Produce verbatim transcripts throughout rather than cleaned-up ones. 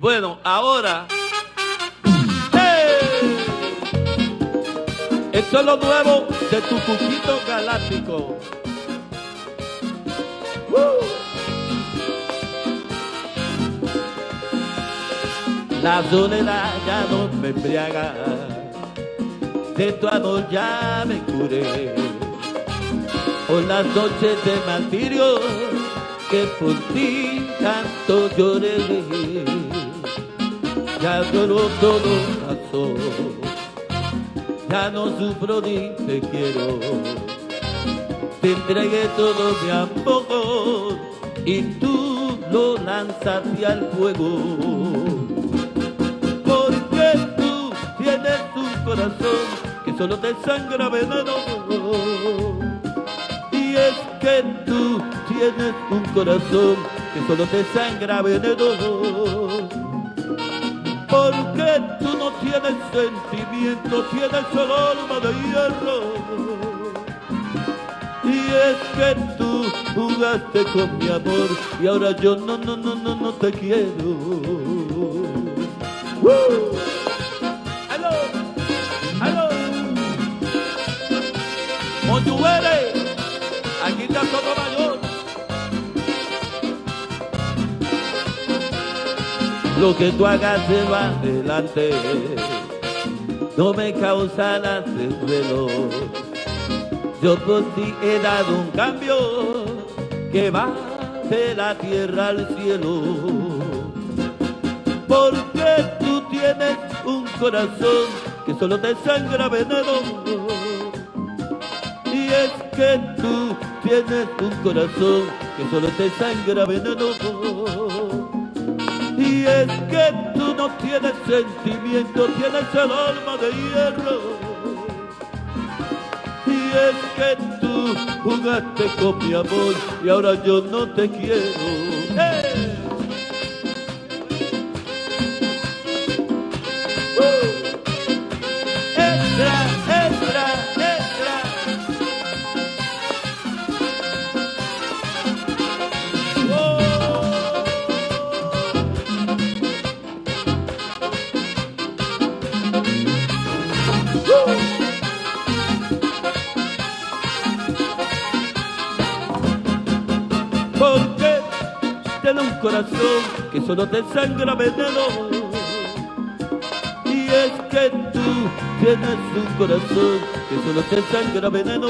Bueno, ahora... ¡Hey! Esto es lo nuevo de tu Cuquito Galáctico. ¡Uh! La soledad ya no me embriaga, de tu amor ya me curé. Por las noches de martirio que por ti tanto lloré, ya lloro todo razón, ya no sufro ni te quiero. Te entregué todo mi amor y tú lo lanzaste al fuego. Porque tú tienes un corazón que solo te sangra veneno. Y es que tú tienes un corazón que solo te sangra veneno. Porque tú no tienes sentimiento, tienes solo alma de hierro. Y es que tú jugaste con mi amor y ahora yo no, no, no, no, no te quiero. ¡Woo! ¡Aló! ¡Aló! ¡Moyuere! Aquí está todo mayor. Lo que tú hagas se va adelante, no me causarás desvelo. Yo por ti he dado un cambio que va de la tierra al cielo. Porque tú tienes un corazón que solo te sangra veneno. Y es que tú tienes un corazón que solo te sangra veneno. Y es que tú no tienes sentimiento, tienes el alma de hierro. Y es que tú jugaste con mi amor y ahora yo no te quiero. ¡Hey! ¡Uh! ¡Extra, extra, extra! ¡Oh! ¡Uh! Porque tienes un corazón que solo te sangra veneno. Y es que tú tienes un corazón que solo te sangra veneno.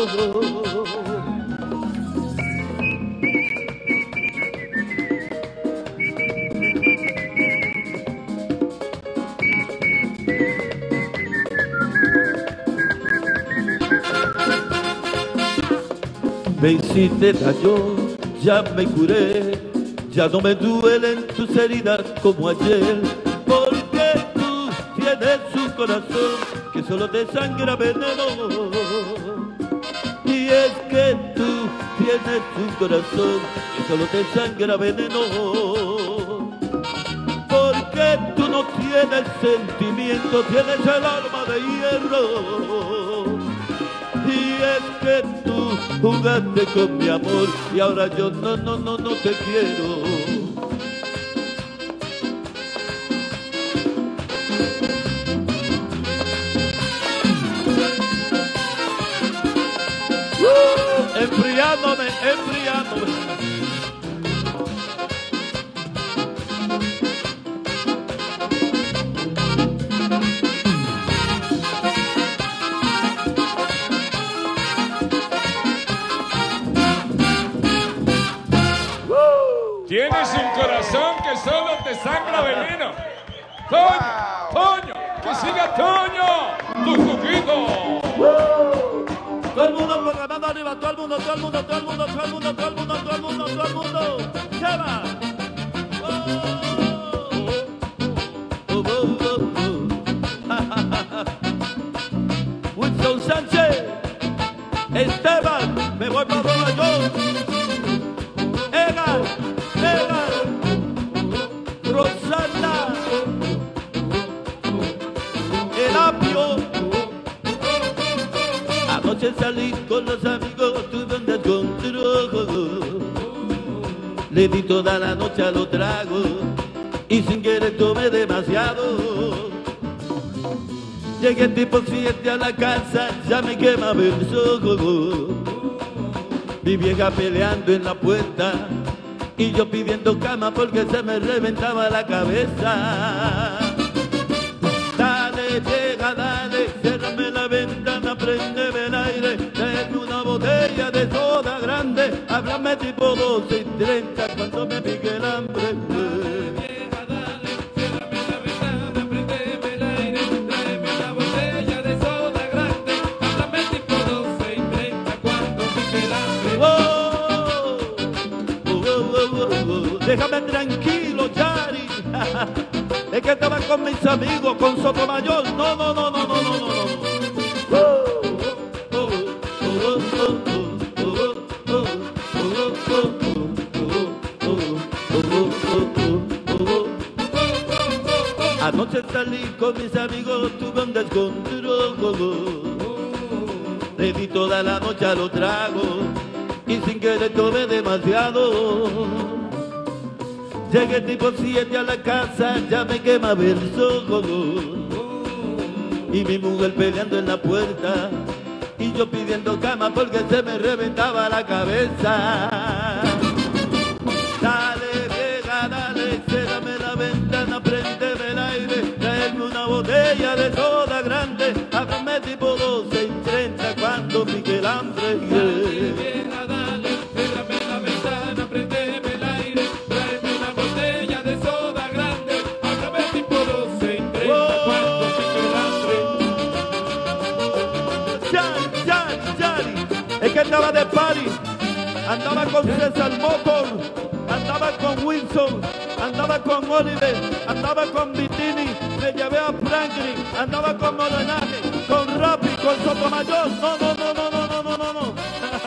Me hiciste daño, ya me curé, ya no me duelen tus heridas como ayer. Porque tú tienes un corazón que solo te sangra veneno. Y es que tú tienes un corazón que solo te sangra veneno. Porque tú no tienes sentimiento, tienes el alma de hierro. Y es que tú jugaste con mi amor y ahora yo no, no, no, no te quiero. ¡Uh! Enfriándome, enfriándome. Tienes un corazón que solo te sangra veneno. ¡Toño! ¡Toño! ¡Que siga Toño! ¡Tu Cuquito! Todo el mundo programando arriba, todo el mundo, todo el mundo, todo el mundo, todo el mundo, todo el mundo, todo el mundo, todo el mundo. ¡Lleva! Oh, oh, oh, oh. Wilson Sánchez, Esteban, me voy para Nueva York. Edgar, Edgar, Rosana, El Apio. Anoche salí con los amigos, tuve un descontrol. Le di toda la noche a los tragos y sin querer tomé demasiado. Llegué tipo siete a la casa, ya me quemaba el ojo. Mi vieja peleando en la puerta y yo pidiendo cama porque se me reventaba la cabeza. Dale, llega, dale, ciérrame la ventana, préndeme el aire, tráeme una botella de soda grande, háblame tipo doce y treinta cuando me pique el hambre. Déjame tranquilo, Chari. Es que estaba con mis amigos, con Sotomayor. No, no, no, no, no, no, no, no. Anoche salí con mis amigos, tuve un descontrol. Le di toda la noche a los tragos y sin querer tomé demasiado. Llegué tipo siete a la casa, ya me quemaba el ojo. Y mi mujer peleando en la puerta y yo pidiendo cama porque se me reventaba la cabeza. Dale, vieja, dale, cérrame la ventana, préndeme el aire, traerme una botella de soda grande, háblame tipo doce y treinta cuando pique el hambre. Dale, vieja, dale, cérrame la ventana, préndeme el aire, tráeme una botella de soda grande, háblame tipo doce y treinta cuando pique el hambre. Chari, Chari, Chari, es que andaba de party, andaba con César Motor, andaba con Wilson, andaba con Oliver, andaba con Vitini, me llevé a Franklin, andaba con Morenaje, con Rappi, con Sotomayor. No, no, no, no, no, no, no, no, no.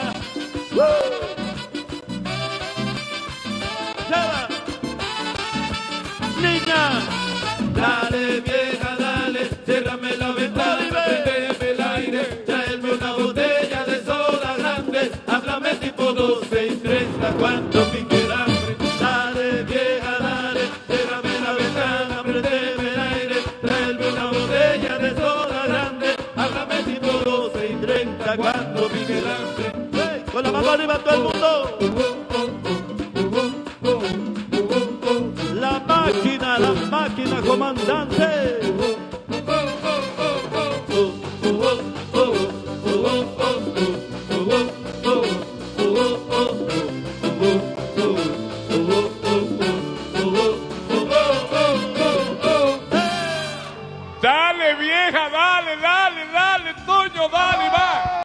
Chava, niña, Dale, vieja, dale, cérrame la ventana, préndeme el aire, tráeme una botella de soda grande, háblame tipo doce y treinta cuando pique el hambre. Dale, vieja, dale, cérrame la ventana, préndeme el aire, tráeme una botella de soda grande, háblame tipo doce y treinta cuando pique el hambre. hey, con la mano arriba todo el mundo. La máquina, la máquina comandante. Dale, vieja, dale, dale, dale, Toño, dale.